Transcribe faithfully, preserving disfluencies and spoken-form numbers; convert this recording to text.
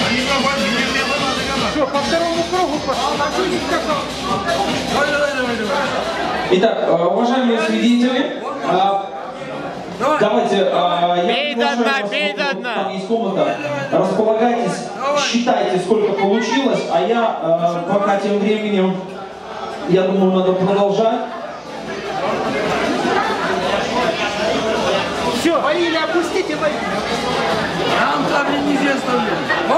Что, по второму кругу пошел? Итак, уважаемые свидетели, давайте, я приглашаю вас, там есть комната, располагайтесь, считайте, сколько получилось, а я пока тем временем, я думаю, надо продолжать. Все, Ваиля, опустите, Ваиля. Там камень нельзя оставлять.